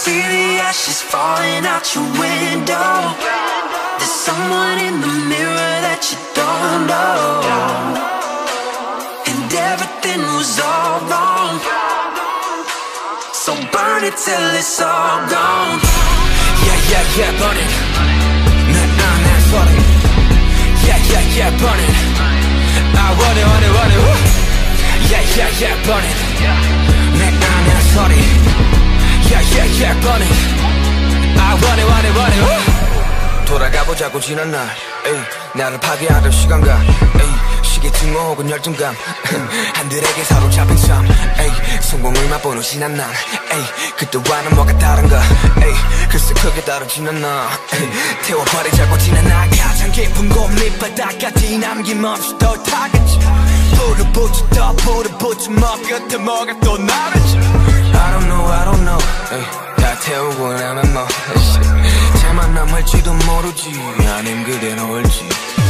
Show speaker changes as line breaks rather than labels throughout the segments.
see the ashes falling out your window. There's someone in the mirror that you don't know, and everything was all wrong. So burn it till it's all gone.
Yeah, burn it. Nah, fuck it. Yeah, burn it. I want it, woo. Yeah, burn it. Nah, fuck it. Yeah, burn it. I want it, woo. 돌아가보자고 지난 날, 에이, 나를 파괴하던 시간과, 에이, 시계증오 혹은 열정감, 한들에게 사로잡힌 삶, 에이, 성공을 맛보는 지난 날, 에이, 그때와는 뭐가 다른가, 에이, 글쎄 크게 다르지는 않아, 에이, 태워버리자고 지난 날 가장 깊은 곳 밑바닥까지 남김없이 더 타겠지. 불을 붙여 더 불을 붙여 뭐 끝에 뭐가 또 나르지. I don't know, 에이, 다 태우고 나면 뭐, 차만 남을지도 모르지, 아님 그대로 올지.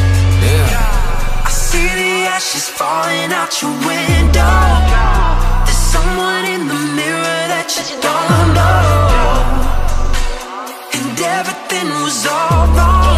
I see the ashes falling out your window. There's someone in the mirror that you don't know, and everything was all wrong.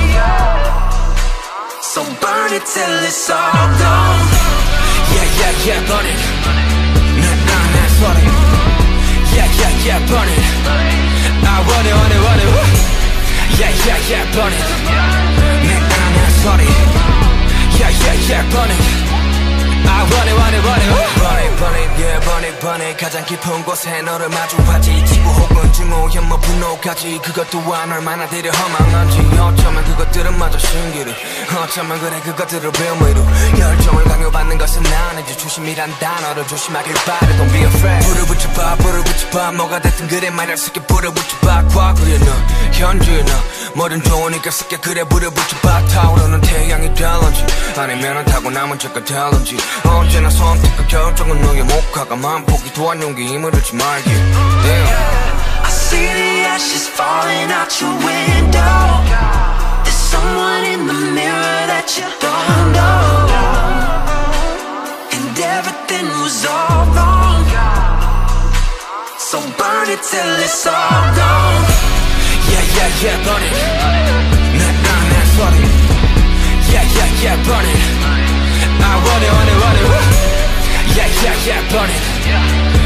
So burn it till it's all gone.
Yeah, burn it. Nah, fuck it. Yeah, burn it. I want it, woo. Yeah, burn it. Nah, fuck it. Yeah, burn it. I want it, woo. Burn it. 가장 깊은 곳에 너를 마주하지. 지구 혹은 증오, 혐오, 분노까지. 그것 또한 얼마나 되려 허망한지. 어쩌면 그것들은 마저 신기루. 어쩌면 그래 그것들을 의미로. 열정을 강요받는 것은 아니지. 조심이란 단어를 조심하길 바래. Don't be afraid. 불을 붙여봐 뭐가 됐든 그래 말할 수 있게 불을 붙여봐. 과거에 너 현재에 너 뭐든 좋으니까 쉽게 그래 불을 붙여봐. 타오르는 태양이 될런지 아니면은 타고남은 죄가 될런지. 언제나 선택과 결정은 너의 목화가만 포기 또한 용기 힘을 잃지 말기.
I see the ashes falling out your window. There's someone in the mirror that you don't know, and everything was all wrong. So burn it till it's all gone.
Yeah, burn it. Nah, fuck it. Yeah, burn it. I want it, woo. Yeah, burn it.